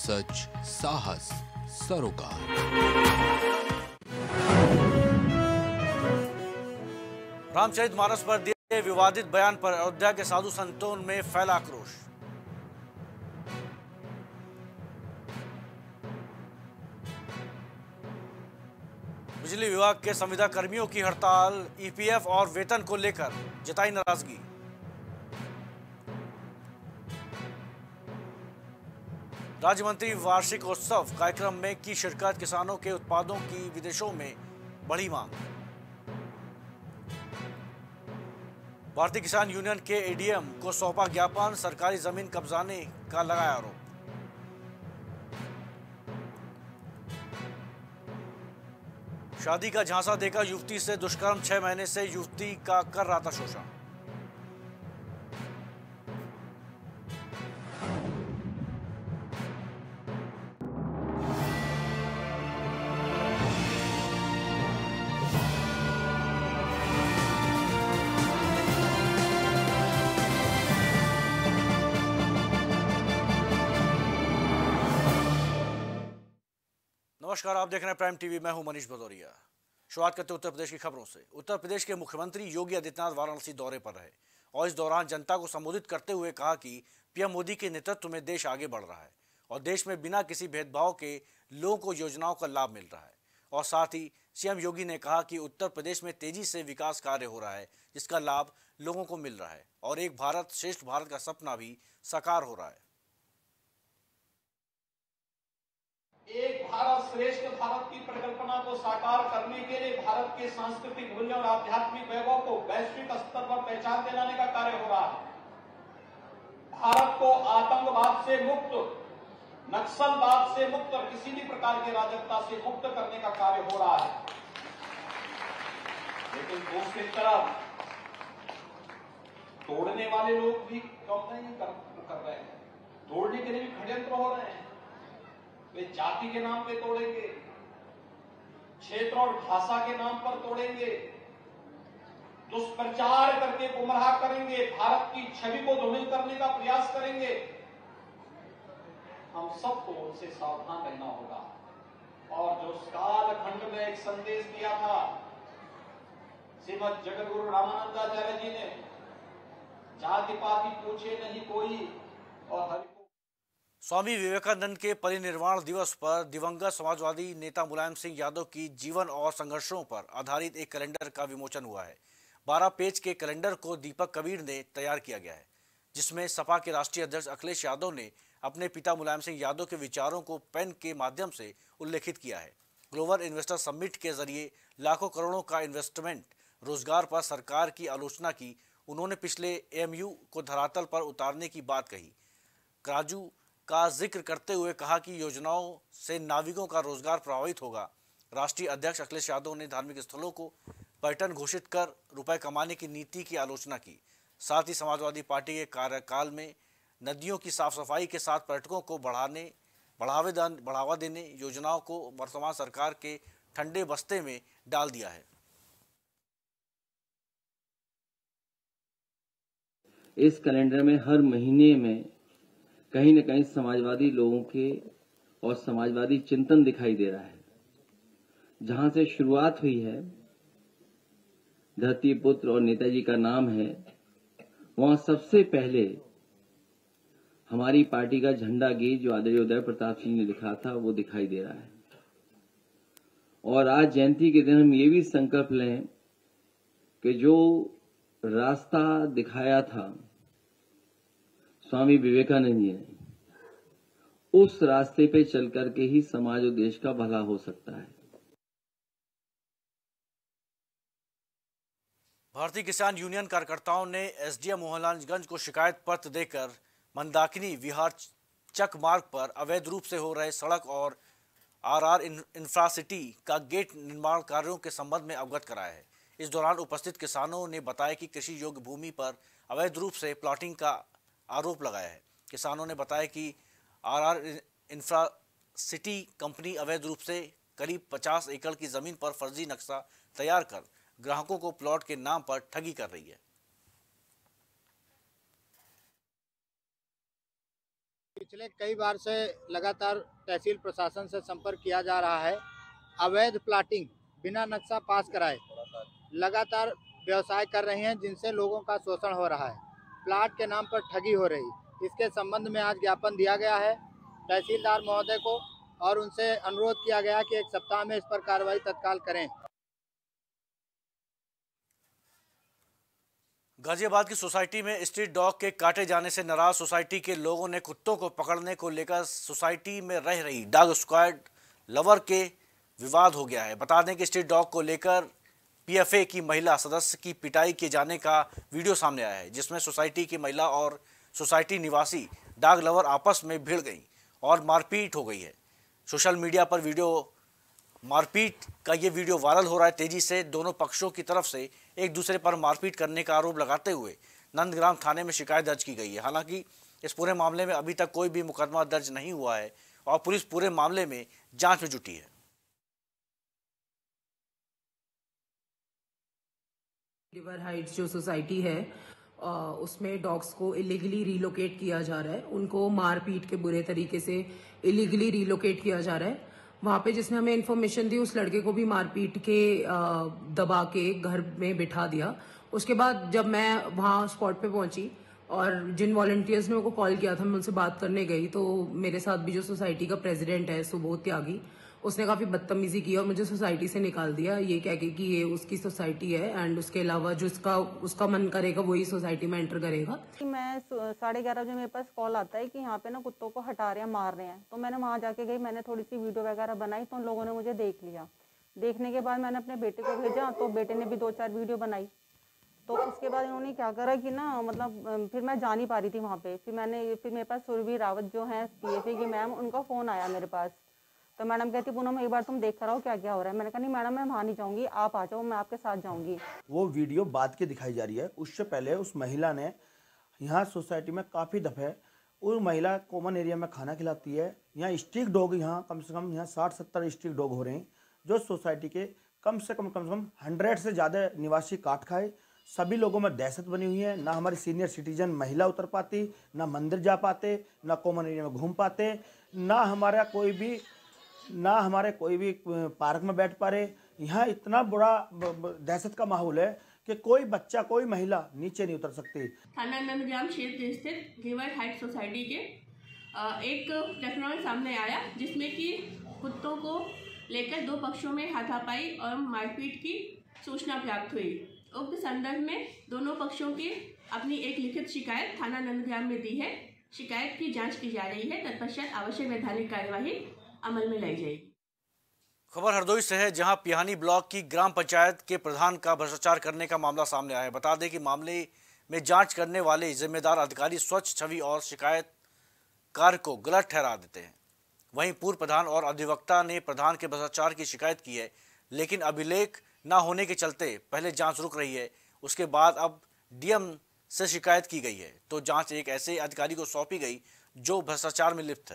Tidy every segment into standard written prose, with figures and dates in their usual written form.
सच, साहस, सरोकार। रामचरितमानस पर दिए विवादित बयान पर अयोध्या के साधु संतों में फैला आक्रोश। बिजली विभाग के संविदा कर्मियों की हड़ताल, ईपीएफ और वेतन को लेकर जताई नाराजगी। राज्य मंत्री वार्षिक उत्सव कार्यक्रम में की शिरकत, किसानों के उत्पादों की विदेशों में बढ़ी मांग। भारतीय किसान यूनियन के एडीएम को सौंपा ज्ञापन, सरकारी जमीन कब्जाने का लगाया आरोप। शादी का झांसा देकर युवती से दुष्कर्म, 6 महीने से युवती का कर रहा था शोषण। नमस्कार, आप देख रहे हैं प्राइम टीवी। मैं हूं मनीष भदौरिया। शुरुआत करते उत्तर प्रदेश की खबरों से। उत्तर प्रदेश के मुख्यमंत्री योगी आदित्यनाथ वाराणसी दौरे पर रहे और इस दौरान जनता को संबोधित करते हुए कहा कि पीएम मोदी के नेतृत्व में देश आगे बढ़ रहा है और देश में बिना किसी भेदभाव के लोगों को योजनाओं का लाभ मिल रहा है। और साथ ही सीएम योगी ने कहा कि उत्तर प्रदेश में तेजी से विकास कार्य हो रहा है, जिसका लाभ लोगों को मिल रहा है और एक भारत श्रेष्ठ भारत का सपना भी साकार हो रहा है। एक भारत श्रेष्ठ भारत की परिकल्पना को साकार करने के लिए भारत के सांस्कृतिक मूल्यों और आध्यात्मिक वैभव को वैश्विक स्तर पर पहचान दिलाने का कार्य हो रहा है। भारत को आतंकवाद से मुक्त, नक्सलवाद से मुक्त और किसी भी प्रकार की अराजकता से मुक्त करने का कार्य हो रहा है। लेकिन दूसरी तरफ तोड़ने वाले लोग भी कम नहीं कर रहे हैं। तोड़ने के लिए भी षड्यंत्र हो रहे हैं। वे जाति के नाम पे तोड़ेंगे, क्षेत्र और भाषा के नाम पर तोड़ेंगे, दुष्प्रचार करके गुमराह करेंगे, भारत की छवि को धूमिल करने का प्रयास करेंगे। हम सबको उनसे सावधान रहना होगा। और जो कालखंड में एक संदेश दिया था श्रीमद जगतगुरु रामानंदाचार्य जी ने, जाति पाति पूछे नहीं कोई और हरि। स्वामी विवेकानंद के परिनिर्वाण दिवस पर दिवंगत समाजवादी नेता मुलायम सिंह यादव की जीवन और संघर्षों पर आधारित एक कैलेंडर का विमोचन हुआ है। 12 पेज के कैलेंडर को दीपक कबीर ने तैयार किया गया है, जिसमें सपा के राष्ट्रीय अध्यक्ष अखिलेश यादव ने अपने पिता मुलायम सिंह यादव के विचारों को पेन के माध्यम से उल्लेखित किया है। ग्लोबल इन्वेस्टर समिट के जरिए लाखों करोड़ों का इन्वेस्टमेंट, रोजगार पर सरकार की आलोचना की। उन्होंने पिछले एएमयू को धरातल पर उतारने की बात कही। काजू का जिक्र करते हुए कहा कि योजनाओं से नाविकों का रोजगार प्रभावित होगा। राष्ट्रीय अध्यक्ष अखिलेश यादव ने धार्मिक स्थलों को पर्यटन घोषित कर रुपए कमाने की नीति की आलोचना की। साथ ही समाजवादी पार्टी के कार्यकाल में नदियों की साफ सफाई के साथ पर्यटकों को बढ़ावा देने योजनाओं को वर्तमान सरकार के ठंडे बस्ते में डाल दिया है। इस कैलेंडर में हर महीने में कहीं न कहीं समाजवादी लोगों के और समाजवादी चिंतन दिखाई दे रहा है। जहां से शुरुआत हुई है, धरती पुत्र और नेताजी का नाम है, वहां सबसे पहले हमारी पार्टी का झंडा गीत जो आदरणीय उदय प्रताप सिंह ने लिखा था वो दिखाई दे रहा है। और आज जयंती के दिन हम ये भी संकल्प लें कि जो रास्ता दिखाया था स्वामी विवेकानंद जी ने, उस रास्ते पे चल करके ही समाज और देश का भला हो सकता है। भारतीय किसान यूनियन कार्यकर्ताओं ने एसडीएम मोहनलालगंज को शिकायत पत्र देकर मंदाकिनी विहार चक मार्ग पर अवैध रूप से हो रहे सड़क और आरआर इंफ्रासिटी का गेट निर्माण कार्यों के संबंध में अवगत कराया है। इस दौरान उपस्थित किसानों ने बताया कि कृषि योग्य भूमि पर अवैध रूप से प्लॉटिंग का आरोप लगाया है। किसानों ने बताया कि आरआर इंफ्रासिटी कंपनी अवैध रूप से करीब 50 एकड़ की जमीन पर फर्जी नक्शा तैयार कर ग्राहकों को प्लॉट के नाम पर ठगी कर रही है। पिछले कई बार से लगातार तहसील प्रशासन से संपर्क किया जा रहा है। अवैध प्लाटिंग बिना नक्शा पास कराए लगातार व्यवसाय कर रहे हैं, जिनसे लोगों का शोषण हो रहा है। प्लाट के नाम पर ठगी हो रही, इसके संबंध में आज ज्ञापन दिया गया है तहसीलदार महोदय को और उनसे अनुरोध किया गया कि 1 सप्ताह में इस पर कार्रवाई तत्काल करें। गाजियाबाद की सोसाइटी में स्ट्रीट डॉग के काटे जाने से नाराज सोसाइटी के लोगों ने कुत्तों को पकड़ने को लेकर सोसाइटी में रह रही डॉग स्क्वाड लवर के विवाद हो गया है। बता दें कि स्ट्रीट डॉग को लेकर पीएफए की महिला सदस्य की पिटाई किए जाने का वीडियो सामने आया है, जिसमें सोसाइटी की महिला और सोसाइटी निवासी डॉग लवर आपस में भिड़ गई और मारपीट हो गई है। सोशल मीडिया पर मारपीट का ये वीडियो वायरल हो रहा है। तेजी से दोनों पक्षों की तरफ से एक दूसरे पर मारपीट करने का आरोप लगाते हुए नंदग्राम थाने में शिकायत दर्ज की गई है। हालांकि इस पूरे मामले में अभी तक कोई भी मुकदमा दर्ज नहीं हुआ है और पुलिस पूरे मामले में जांच में जुटी है। रिवर हाइट्स जो सोसाइटी है उसमें डॉग्स को इलीगली रिलोकेट किया जा रहा है। उनको मारपीट के बुरे तरीके से इलीगली रिलोकेट किया जा रहा है। वहाँ पे जिसने हमें इन्फॉर्मेशन दी उस लड़के को भी मारपीट के दबा के घर में बिठा दिया। उसके बाद जब मैं वहाँ स्पॉट पे पहुंची और जिन वॉलंटियर्स ने मेरे को कॉल किया था, मैं उनसे बात करने गई तो मेरे साथ भी जो सोसाइटी का प्रेसिडेंट है सुबोध त्यागी, उसने काफी बदतमीजी की और मुझे सोसाइटी से निकाल दिया, ये कह के कि ये उसकी सोसाइटी है एंड उसके अलावा जो उसका मन करेगा वही सोसाइटी में एंटर करेगा। मैं 11:30 बजे मेरे पास कॉल आता है कि यहाँ पे ना कुत्तों को हटा रहे हैं, मार रहे हैं। तो मैंने वहाँ जाके गई, मैंने थोड़ी सी वीडियो वगैरह बनाई तो उन लोगों ने मुझे देख लिया। देखने के बाद मैंने अपने बेटे को भेजा तो बेटे ने भी 2-4 वीडियो बनाई। तो उसके बाद इन्होंने क्या करा कि ना मतलब फिर मैं जा नहीं पा रही थी वहाँ पे। फिर मेरे पास सुरभि रावत जो है पीएफए की मैम, उनका फ़ोन आया मेरे पास। तो मैडम कहती पूनम एक बार तुम देख कर आओ क्या क्या हो रहा है। मैंने कहा नहीं मैडम मैं वहाँ नहीं जाऊँगी, आप आ जाओ, मैं आपके साथ जाऊँगी। वो वीडियो बाद के दिखाई जा रही है। उससे पहले उस महिला ने यहाँ सोसाइटी में काफ़ी दफ़े उस महिला कॉमन एरिया में खाना खिलाती है। यहाँ स्ट्रीट डॉग यहाँ कम से कम यहाँ 60-70 स्ट्रीट डॉग हो रहे हैं जो सोसाइटी के कम से कम 100 से ज़्यादा निवासी काट खाए। सभी लोगों में दहशत बनी हुई है। ना हमारी सीनियर सिटीजन महिला उतर पाती, ना मंदिर जा पाते, ना कॉमन एरिया में घूम पाते, ना हमारे कोई भी पार्क में बैठ पा रहे। यहाँ इतना बड़ा दहशत का माहौल है कि कोई बच्चा कोई महिला नीचे नहीं उतर सकती। थाना नंदग्राम क्षेत्र स्थित रिवर हाइट सोसाइटी के एक टेक्नोलॉजी सामने आया जिसमें कि कुत्तों को लेकर 2 पक्षों में हाथापाई और मारपीट की सूचना प्राप्त हुई। उक्त संदर्भ में दोनों पक्षों की अपनी एक लिखित शिकायत थाना नंदग्राम में दी है। शिकायत की जांच की जा रही है, तत्पश्चात आवश्यक वैधानिक कार्यवाही अमल में लाई जाएगी। खबर हरदोई से है, जहां पिहानी ब्लॉक की ग्राम पंचायत के प्रधान का भ्रष्टाचार करने का मामला सामने आया है। बता दें कि मामले में जांच करने वाले जिम्मेदार अधिकारी स्वच्छ छवि और शिकायतकार को गलत ठहरा देते हैं। वहीं पूर्व प्रधान और अधिवक्ता ने प्रधान के भ्रष्टाचार की शिकायत की है, लेकिन अभिलेख न होने के चलते पहले जांच रुक रही है। उसके बाद अब डीएम से शिकायत की गई है तो जांच एक ऐसे अधिकारी को सौंपी गई जो भ्रष्टाचार में लिप्त है।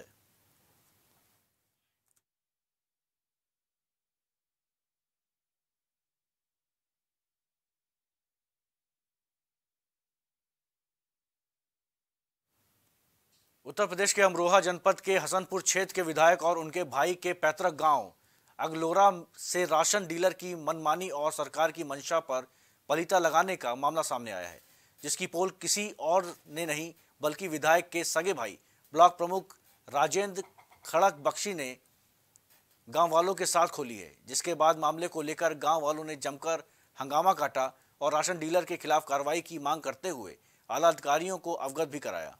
उत्तर प्रदेश के अमरोहा जनपद के हसनपुर क्षेत्र के विधायक और उनके भाई के पैतृक गांव अगलोरा से राशन डीलर की मनमानी और सरकार की मंशा पर पलीता लगाने का मामला सामने आया है, जिसकी पोल किसी और ने नहीं बल्कि विधायक के सगे भाई ब्लॉक प्रमुख राजेंद्र खड़क बख्शी ने गांव वालों के साथ खोली है। जिसके बाद मामले को लेकर गांव वालों ने जमकर हंगामा काटा और राशन डीलर के खिलाफ कार्रवाई की मांग करते हुए आला अधिकारियों को अवगत भी कराया।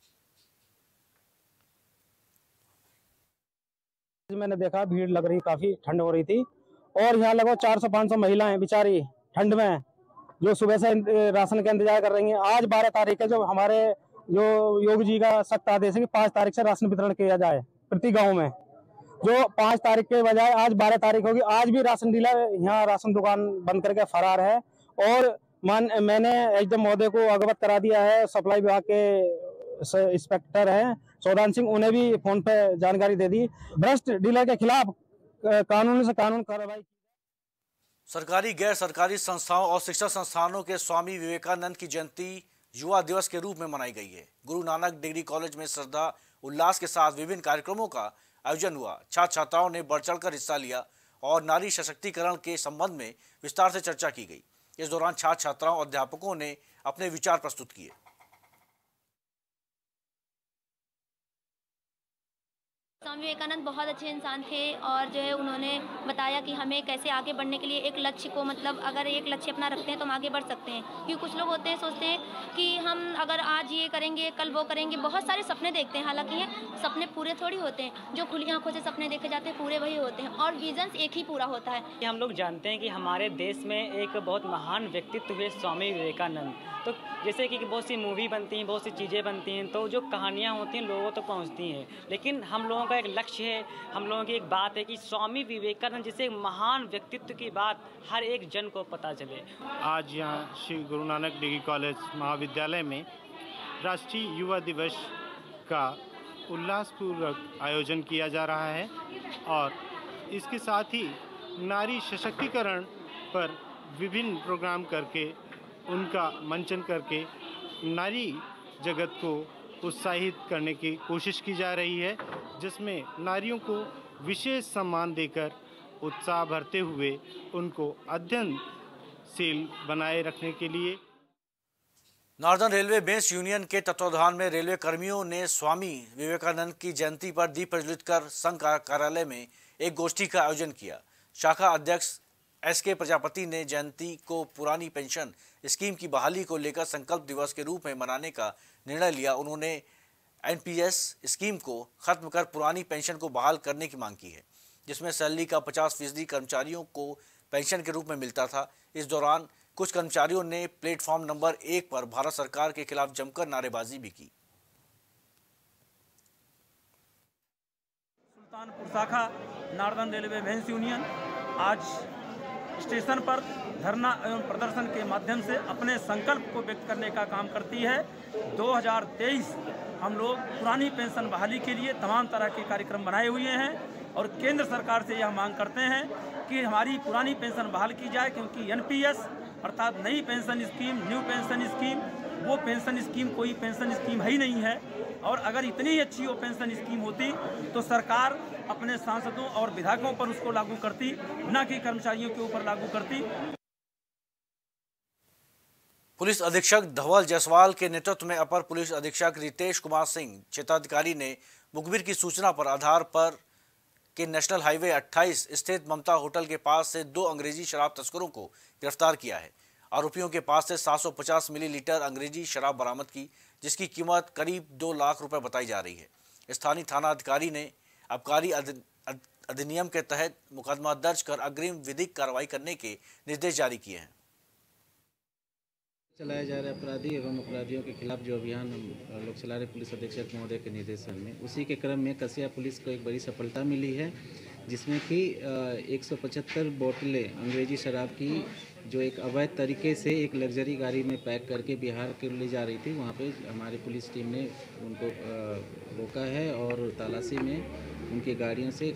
मैंने देखा भीड़ लग रही, काफी ठंड हो रही थी और यहाँ लगभग 400-500 महिलाएं बेचारी ठंड में जो सुबह से राशन का इंतजार कर रही हैं। आज 12 तारीख है, जो हमारे जो योगी जी का सख्त आदेश है कि 5 तारीख से राशन वितरण किया जाए प्रति गांव में, जो 5 तारीख के बजाय आज 12 तारीख होगी। आज भी राशन डीलर यहाँ राशन दुकान बंद करके फरार है और मैंने एचडीएम महोदय को अवगत करा दिया है। सप्लाई विभाग के इंस्पेक्टर हैं सौदान सिंह, उन्हें भी फोन पे जानकारी दे दी। भ्रष्ट डीलर के खिलाफ कानून से कानून कार्रवाई। सरकारी गैर सरकारी संस्थाओं और शिक्षा संस्थानों के स्वामी विवेकानंद की जयंती युवा दिवस के रूप में मनाई गई है। गुरु नानक डिग्री कॉलेज में श्रद्धा उल्लास के साथ विभिन्न कार्यक्रमों का आयोजन हुआ। छात्र छात्राओं ने बढ़ चढ़कर हिस्सा लिया और नारी सशक्तिकरण के संबंध में विस्तार से चर्चा की गई। इस दौरान छात्र छात्राओं और अध्यापकों ने अपने विचार प्रस्तुत किए। स्वामी विवेकानंद बहुत अच्छे इंसान थे और जो है उन्होंने बताया कि हमें कैसे आगे बढ़ने के लिए एक लक्ष्य को, मतलब अगर एक लक्ष्य अपना रखते हैं तो हम आगे बढ़ सकते हैं। क्योंकि कुछ लोग होते हैं सोचते हैं कि हम अगर आज ये करेंगे कल वो करेंगे, बहुत सारे सपने देखते हैं, हालांकि ये सपने पूरे थोड़ी होते हैं। जो खुली आंखों से सपने देखे जाते हैं पूरे वही होते हैं और विजन्स एक ही पूरा होता है। हम लोग जानते हैं कि हमारे देश में एक बहुत महान व्यक्तित्व हुए स्वामी विवेकानंद। तो जैसे कि बहुत सी मूवी बनती हैं, बहुत सी चीज़ें बनती हैं, तो जो कहानियाँ होती हैं लोगों तक पहुँचती हैं, लेकिन हम लोगों का एक लक्ष्य है, हम लोगों की एक बात है कि स्वामी विवेकानंद जैसे महान व्यक्तित्व की बात हर एक जन को पता चले। आज यहाँ श्री गुरु नानक डिग्री कॉलेज महाविद्यालय में राष्ट्रीय युवा दिवस का उल्लासपूर्वक आयोजन किया जा रहा है और इसके साथ ही नारी सशक्तिकरण पर विभिन्न प्रोग्राम करके उनका मंचन करके नारी जगत को उत्साहित करने की कोशिश की जा रही है, जिसमें नारियों को विशेष सम्मान देकर उत्साह भरते हुए उनको अध्ययनशील बनाए रखने के लिए। नॉर्दर्न रेलवे बेस यूनियन के तत्वाधान में रेलवे कर्मियों ने स्वामी विवेकानंद की जयंती पर दीप प्रज्वलित कर संघ कार्यालय में एक गोष्ठी का आयोजन किया। शाखा अध्यक्ष एसके प्रजापति ने जयंती को पुरानी पेंशन स्कीम की बहाली को लेकर संकल्प दिवस के रूप में मनाने का निर्णय लिया। उन्होंने एनपीएस स्कीम को खत्म कर पुरानी पेंशन को बहाल करने की मांग की है, जिसमें सैलरी का 50% कर्मचारियों को पेंशन के रूप में मिलता था। इस दौरान कुछ कर्मचारियों ने प्लेटफॉर्म नंबर 1 पर भारत सरकार के खिलाफ जमकर नारेबाजी भी की। सुल्तानपुर शाखा नॉर्दर्न रेलवे बेस यूनियन आज स्टेशन पर धरना एवं प्रदर्शन के माध्यम से अपने संकल्प को व्यक्त करने का काम करती है। 2023 हम लोग पुरानी पेंशन बहाली के लिए तमाम तरह के कार्यक्रम बनाए हुए हैं और केंद्र सरकार से यह मांग करते हैं कि हमारी पुरानी पेंशन बहाल की जाए, क्योंकि एनपीएस अर्थात नई pension scheme, new pension scheme, वो पेंशन स्कीम कोई पेंशन स्कीम है ही नहीं है। और अगर इतनी अच्छी वो पेंशन स्कीम होती तो सरकार अपने सांसदों और विधायकों पर उसको लागू करती, न कि कर्मचारियों के ऊपर लागू करती। पुलिस अधीक्षक धवल जायसवाल के नेतृत्व में अपर पुलिस अधीक्षक रितेश कुमार सिंह क्षेत्राधिकारी ने मुखबिर की सूचना पर आधार पर के नेशनल हाईवे 28 स्थित ममता होटल के पास से 2 अंग्रेजी शराब तस्करों को गिरफ्तार किया है। आरोपियों के पास से 750 मिलीलीटर अंग्रेजी शराब बरामद की, जिसकी कीमत करीब 2 लाख रुपए बताई जा रही है। स्थानीय थाना अधिकारी ने आबकारी अधिनियम के तहत मुकदमा दर्ज कर अग्रिम विधिक कार्रवाई करने के निर्देश जारी किए हैं। चलाया जा रहा अपराधी एवं अपराधियों के खिलाफ जो अभियान हम लोग चला रहे पुलिस अधीक्षक महोदय के निर्देशन में, उसी के क्रम में कसिया पुलिस को एक बड़ी सफलता मिली है, जिसमें कि 175 बोतलें अंग्रेजी शराब की जो एक अवैध तरीके से एक लग्जरी गाड़ी में पैक करके बिहार के ले जा रही थी, वहाँ पे हमारी पुलिस टीम ने उनको रोका है और तलाशी में उनकी गाड़ियों से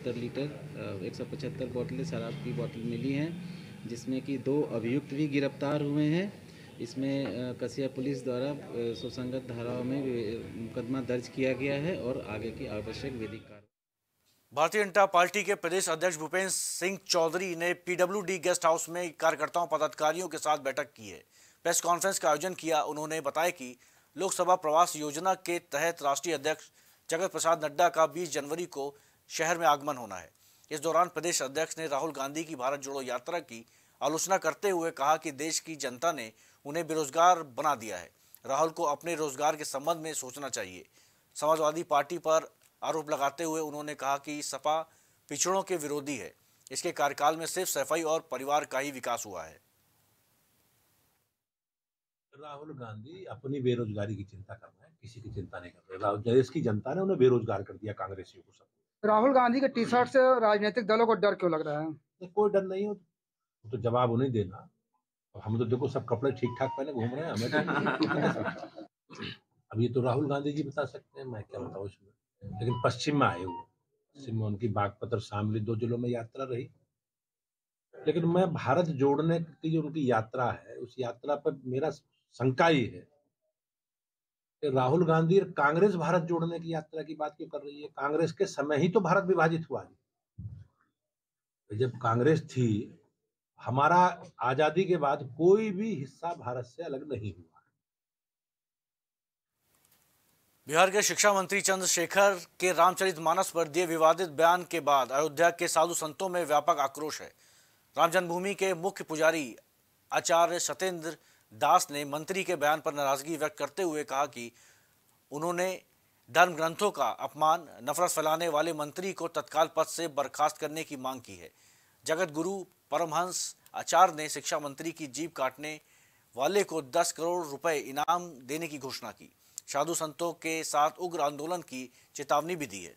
175 बोतलें शराब की बोतल मिली हैं, जिसमें कि 2 अभियुक्त भी गिरफ्तार हुए हैं। इसमें कसिया पुलिस द्वारा सुसंगत धाराओं में मुकदमा दर्ज किया गया है और आगे की आवश्यक विधिक कार्रवाई। भारतीय जनता पार्टी के प्रदेश अध्यक्ष भूपेंद्र सिंह चौधरी ने पीडब्ल्यूडी गेस्ट हाउस में कार्यकर्ताओं पदाधिकारियों के साथ बैठक की है। प्रेस कॉन्फ्रेंस का आयोजन किया। उन्होंने बताया कि लोकसभा प्रवास योजना के तहत राष्ट्रीय अध्यक्ष जगत प्रसाद नड्डा का 20 जनवरी को शहर में आगमन होना है। इस दौरान प्रदेश अध्यक्ष ने राहुल गांधी की भारत जोड़ो यात्रा की आलोचना करते हुए कहा कि देश की जनता ने उन्हें बेरोजगार बना दिया है। राहुल को अपने रोजगार के संबंध में सोचना चाहिए। समाजवादी पार्टी पर आरोप लगाते हुए उन्होंने कहा कि सपा पिछड़ों के विरोधी है। इसके कार्यकाल में सिर्फ सफाई और परिवार का ही विकास हुआ है। राहुल गांधी अपनी बेरोजगारी की चिंता कर रहे हैं, किसी की चिंता नहीं कर रहे। देश की जनता ने उन्हें बेरोजगार कर दिया, कांग्रेसियों को सब। राहुल गांधी के टी शर्ट से राजनीतिक दलों को डर क्यों लग रहा है? कोई डर नहीं हो तो जवाब उन्हें देना। हम तो देखो सब कपड़े ठीक ठाक पहने घूम रहे हैं, हमें अब ये तो राहुल गांधी जी बता सकते हैं, मैं क्या बताऊँ इसमें। लेकिन पश्चिम में आए हुए, पश्चिम में उनकी बागपत और शामली 2 जिलों में यात्रा रही। लेकिन मैं भारत जोड़ने की जो उनकी यात्रा है, उस यात्रा पर मेरा शंका ही है राहुल गांधी और कांग्रेस भारत जोड़ने की यात्रा की बात क्यों कर रही है? कांग्रेस के समय ही तो भारत विभाजित हुआ है। जब कांग्रेस थी, हमारा आजादी के बाद कोई भी हिस्सा भारत से अलग नहीं हुआ। बिहार के शिक्षा मंत्री चंद्रशेखर के रामचरितमानस पर दिए विवादित बयान के बाद अयोध्या के साधु संतों में व्यापक आक्रोश है। राम जन्मभूमि के मुख्य पुजारी आचार्य सत्येंद्र दास ने मंत्री के बयान पर नाराजगी व्यक्त करते हुए कहा कि उन्होंने धर्म ग्रंथों का अपमान, नफरत फैलाने वाले मंत्री को तत्काल पद से बर्खास्त करने की मांग की है। जगत गुरु परमहंस आचार्य ने शिक्षा मंत्री की जीभ काटने वाले को 10 करोड़ रुपए इनाम देने की घोषणा की। साधु संतों के साथ उग्र आंदोलन की चेतावनी भी दी है।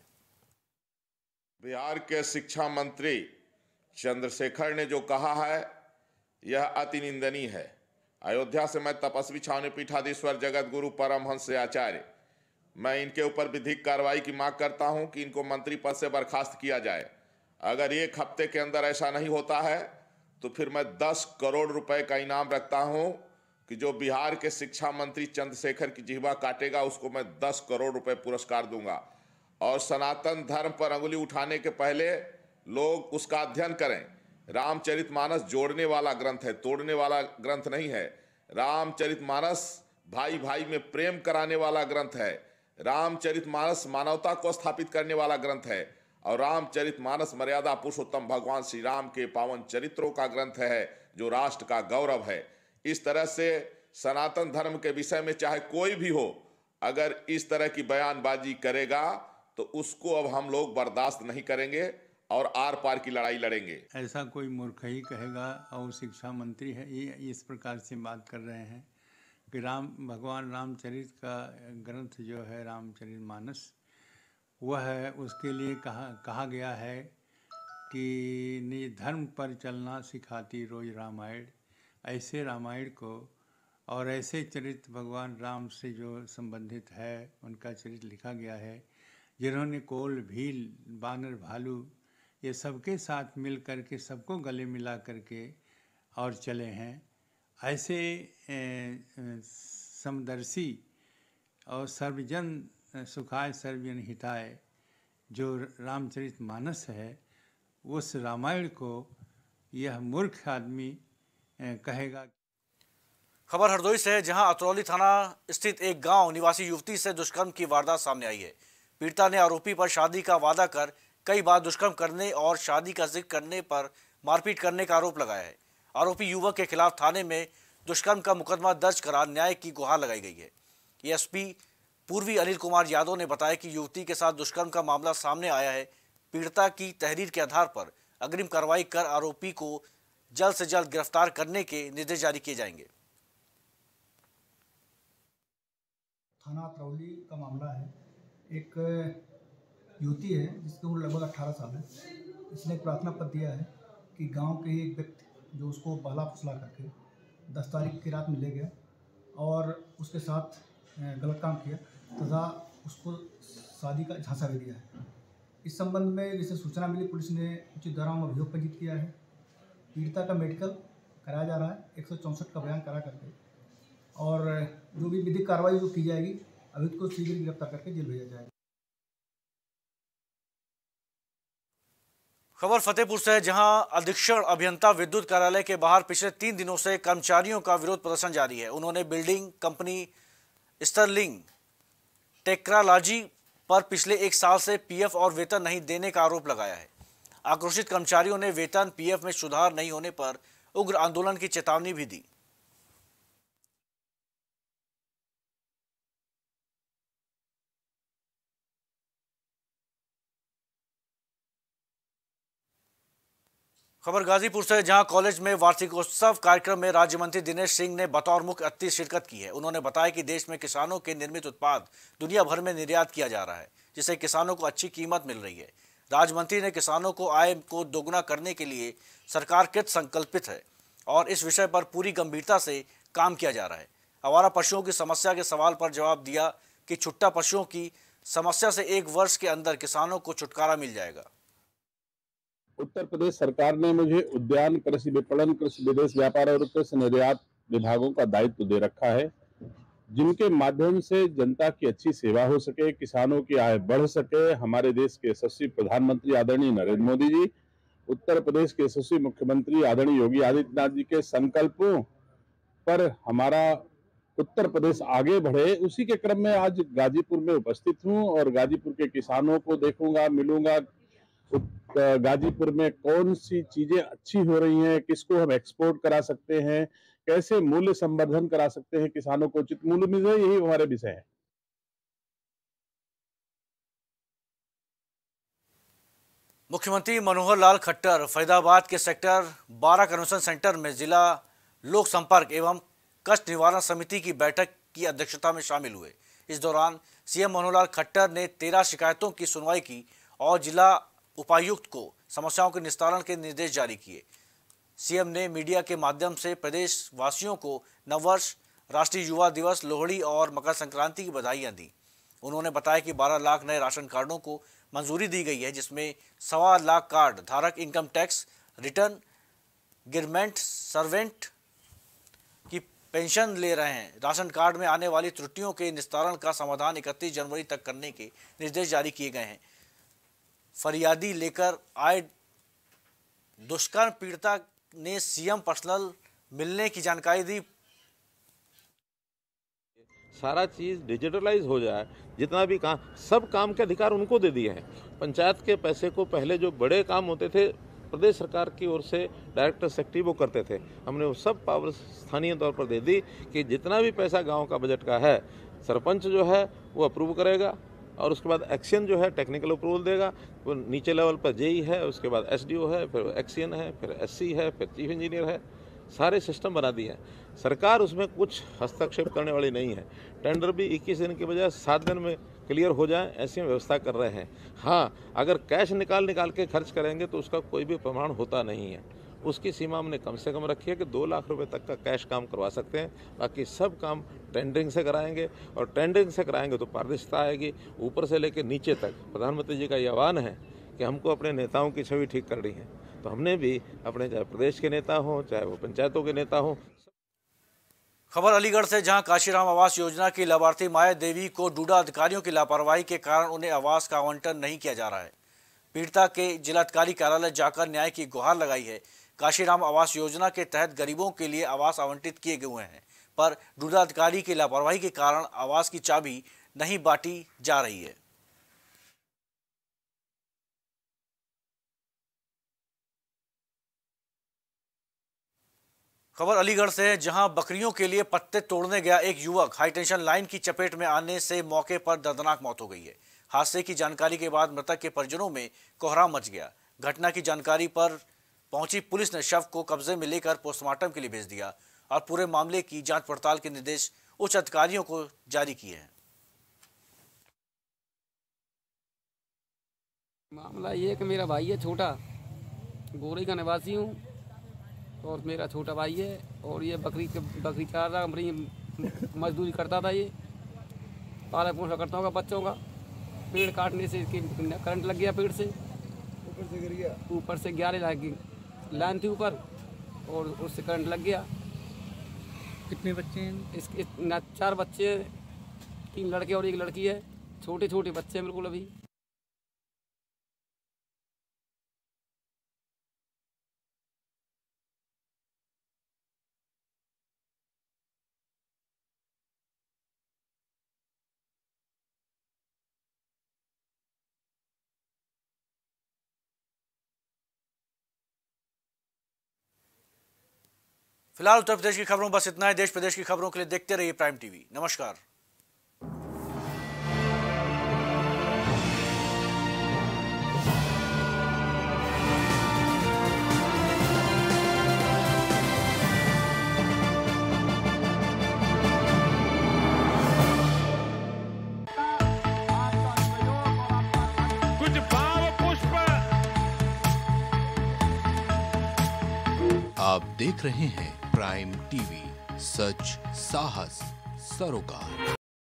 बिहार के शिक्षा मंत्री चंद्रशेखर ने जो कहा है यह अति निंदनीय है। अयोध्या से मैं तपस्वी छावनी पीठाधीश्वर जगत गुरु परमहंस आचार्य, मैं इनके ऊपर विधिक कार्रवाई की मांग करता हूं कि इनको मंत्री पद से बर्खास्त किया जाए। अगर 1 हफ्ते के अंदर ऐसा नहीं होता है तो फिर मैं 10 करोड़ रुपए का इनाम रखता हूं कि जो बिहार के शिक्षा मंत्री चंद्रशेखर की जिह्वा काटेगा उसको मैं 10 करोड़ रुपए पुरस्कार दूंगा। और सनातन धर्म पर अंगुली उठाने के पहले लोग उसका अध्ययन करें। रामचरितमानस जोड़ने वाला ग्रंथ है, तोड़ने वाला ग्रंथ नहीं है। रामचरितमानस भाई भाई में प्रेम कराने वाला ग्रंथ है। रामचरितमानस मानवता को स्थापित करने वाला ग्रंथ है। और रामचरितमानस मर्यादा पुरुषोत्तम भगवान श्री राम के पावन चरित्रों का ग्रंथ है जो राष्ट्र का गौरव है। इस तरह से सनातन धर्म के विषय में चाहे कोई भी हो, अगर इस तरह की बयानबाजी करेगा तो उसको अब हम लोग बर्दाश्त नहीं करेंगे और आर पार की लड़ाई लड़ेंगे। ऐसा कोई मूर्ख ही कहेगा। और शिक्षा मंत्री है ये इस प्रकार से बात कर रहे हैं कि भगवान रामचरित का ग्रंथ जो है रामचरितमानस, वह है उसके लिए कहा गया है कि निज धर्म पर चलना सिखाती रोज रामायण। ऐसे रामायण को और ऐसे चरित्र भगवान राम से जो संबंधित है उनका चरित्र लिखा गया है, जिन्होंने कोल, भील, बानर, भालू ये सबके साथ मिल कर के सबको गले मिला करके और चले हैं। ऐसे समदर्शी और सर्वजन सुखाय सर्वजन हिताय जो रामचरितमानस है, उस रामायण को यह मूर्ख आदमी कहेगा। खबर हरदोई से है, जहां अतरौली थाना स्थित एक गांव निवासी युवती से दुष्कर्म की वारदात सामने आई है। पीड़िता ने आरोपी पर शादी का वादा कर कई बार दुष्कर्म करने और शादी का जिक्र करने पर मारपीट करने का आरोप लगाया है। आरोपी युवक के खिलाफ थाने में दुष्कर्म का मुकदमा दर्ज करा न्याय की गुहार लगाई गई है। एसपी पूर्वी अनिल कुमार यादव ने बताया कि युवती के साथ दुष्कर्म का मामला सामने आया है। पीड़िता की तहरीर के आधार पर अग्रिम कार्रवाई कर आरोपी को जल्द से जल्द गिरफ्तार करने के निर्देश जारी किए जाएंगे। थाना अतरौली का मामला है। एक युवती है जिसकी उम्र लगभग 18 साल है। इसने एक प्रार्थना पत्र दिया है कि गांव के ही एक व्यक्ति जो उसको बहला फुसला करके 10 तारीख की रात में ले गया और उसके साथ गलत काम किया तथा उसको शादी का झांसा दे दिया है। इस संबंध में जिसे सूचना मिली, पुलिस ने उचित धाराओं में अभियोग पंजीकृत किया है। पीड़िता का मेडिकल कराया जा रहा है 164 का बयान करा करके, और जो भी विधिक कार्रवाई जो की जाएगी अभियुक्त को शीघ्र गिरफ्तार करके जेल भेजा जाएगा। खबर फतेहपुर से है, जहां अधीक्षण अभियंता विद्युत कार्यालय के बाहर पिछले 3 दिनों से कर्मचारियों का विरोध प्रदर्शन जारी है। उन्होंने बिल्डिंग कंपनी स्टर्लिंग टेक्नोलॉजी पर पिछले 1 साल से पीएफ और वेतन नहीं देने का आरोप लगाया है। आक्रोशित कर्मचारियों ने वेतन, पीएफ में सुधार नहीं होने पर उग्र आंदोलन की चेतावनी भी दी। खबर गाजीपुर से, जहां कॉलेज में वार्षिकोत्सव कार्यक्रम में राज्य मंत्री दिनेश सिंह ने बतौर मुख्य अतिथि शिरकत की है। उन्होंने बताया कि देश में किसानों के निर्मित उत्पाद दुनिया भर में निर्यात किया जा रहा है, जिससे किसानों को अच्छी कीमत मिल रही है। राज्य मंत्री ने किसानों को आय को दोगुना करने के लिए सरकार कृत संकल्पित है और इस विषय पर पूरी गंभीरता से काम किया जा रहा है। आवारा पशुओं की समस्या के सवाल पर जवाब दिया कि छुट्टा पशुओं की समस्या से 1 वर्ष के अंदर किसानों को छुटकारा मिल जाएगा। उत्तर प्रदेश सरकार ने मुझे उद्यान, कृषि विपणन, कृषि विदेश व्यापार और कृषि निर्यात विभागों का दायित्व दे रखा है, जिनके माध्यम से जनता की अच्छी सेवा हो सके, किसानों की आय बढ़ सके। हमारे देश के यशस्वी प्रधानमंत्री आदरणीय नरेंद्र मोदी जी, उत्तर प्रदेश के यशस्वी मुख्यमंत्री आदरणीय योगी आदित्यनाथ जी के संकल्पों पर हमारा उत्तर प्रदेश आगे बढ़े, उसी के क्रम में आज गाजीपुर में उपस्थित हूं और गाजीपुर के किसानों को देखूंगा, मिलूंगा। गाजीपुर में कौन सी चीजें अच्छी हो रही हैं, किसको हम एक्सपोर्ट करा सकते हैं, कैसे मूल्य संवर्धन करा सकते हैं, किसानों को उचित मूल्य मिल रहे, यही हमारे विषय है। मुख्यमंत्री मनोहर लाल खट्टर फरीदाबाद के सेक्टर 12 कन्वेंशन सेंटर में जिला लोक संपर्क एवं कष्ट निवारण समिति की बैठक की अध्यक्षता में शामिल हुए। इस दौरान सीएम मनोहर लाल खट्टर ने 13 शिकायतों की सुनवाई की और जिला उपायुक्त को समस्याओं के निस्तारण के निर्देश जारी किए। सीएम ने मीडिया के माध्यम से प्रदेश वासियों को नववर्ष, राष्ट्रीय युवा दिवस, लोहड़ी और मकर संक्रांति की बधाइयां दी। उन्होंने बताया कि 12 लाख नए राशन कार्डों को मंजूरी दी गई है, जिसमें 1.25 लाख कार्ड धारक income tax return, government servant की पेंशन ले रहे हैं। राशन कार्ड में आने वाली त्रुटियों के निस्तारण का समाधान 31 जनवरी तक करने के निर्देश जारी किए गए हैं। फरियादी लेकर आए दुष्कर्म पीड़िता ने सीएम पर्सनल मिलने की जानकारी दी। सारा चीज़ डिजिटलाइज हो जाए, जितना भी काम, सब काम के अधिकार उनको दे दिए हैं। पंचायत के पैसे को पहले जो बड़े काम होते थे प्रदेश सरकार की ओर से डायरेक्टर सेक्रेटरी वो करते थे, हमने वो सब पावर स्थानीय तौर पर दे दी कि जितना भी पैसा गांव का बजट का है सरपंच जो है वो अप्रूव करेगा और उसके बाद एक्शन जो है टेक्निकल अप्रूवल देगा। वो नीचे लेवल पर जेई है, उसके बाद एसडीओ है, फिर एक्सीएन है, फिर एससी है, फिर चीफ इंजीनियर है। सारे सिस्टम बना दिए हैं। सरकार उसमें कुछ हस्तक्षेप करने वाली नहीं है। टेंडर भी 21 दिन के बजाय 7 दिन में क्लियर हो जाए, ऐसी व्यवस्था कर रहे हैं। हाँ, अगर कैश निकाल के खर्च करेंगे तो उसका कोई भी प्रमाण होता नहीं है। उसकी सीमा हमने कम से कम रखी है कि 2 लाख रुपए तक का कैश काम करवा सकते हैं। बाकी सब काम टेंडरिंग से कराएंगे और टेंडरिंग से कराएंगे तो पारदर्शिता आएगी ऊपर से लेकर नीचे तक। प्रधानमंत्री जी का ये आह्वान है कि हमको अपने नेताओं की छवि ठीक करनी है, तो हमने भी अपने चाहे प्रदेश के नेता हों चाहे वो पंचायतों के नेता हों। खबर अलीगढ़ से, जहां काशीराम आवास योजना की लाभार्थी माया देवी को डूडा अधिकारियों की लापरवाही के कारण उन्हें आवास का आवंटन नहीं किया जा रहा है। पीड़िता के जिलाधिकारी कार्यालय जाकर न्याय की गुहार लगाई है। काशीराम आवास योजना के तहत गरीबों के लिए आवास आवंटित किए गए हैं, पर डूडा अधिकारी की लापरवाही के कारण आवास की चाबी नहीं बांटी जा रही है। खबर अलीगढ़ से, जहां बकरियों के लिए पत्ते तोड़ने गया एक युवक हाईटेंशन लाइन की चपेट में आने से मौके पर दर्दनाक मौत हो गई है। हादसे की जानकारी के बाद मृतक के परिजनों में कोहराम मच गया। घटना की जानकारी पर पहुंची पुलिस ने शव को कब्जे में लेकर पोस्टमार्टम के लिए भेज दिया और पूरे मामले की जांच पड़ताल के निर्देश उच्च अधिकारियों को जारी किए हैं। मामला ये कि मेरा भाई है छोटा, गोरी का निवासी हूँ और मेरा छोटा भाई है और ये बकरी चार रहा, मजदूरी करता था। ये पाला पोसा करता होगा बच्चों का। पेड़ काटने से इसकी करंट लग गया, पेड़ से ऊपर से गिर गया। ऊपर से 11 लाइन थी ऊपर और उससे करंट लग गया। कितने बच्चे हैं इसके? 4 बच्चे हैं, 3 लड़के और 1 लड़की है। छोटे छोटे बच्चे हैं बिल्कुल अभी। फिलहाल उत्तर प्रदेश की खबरों बस इतना है। देश प्रदेश की खबरों के लिए देखते रहिए प्राइम टीवी। नमस्कार। कुछ भाव पुष्प। आप देख रहे हैं प्राइम टीवी, सच साहस सरोकार।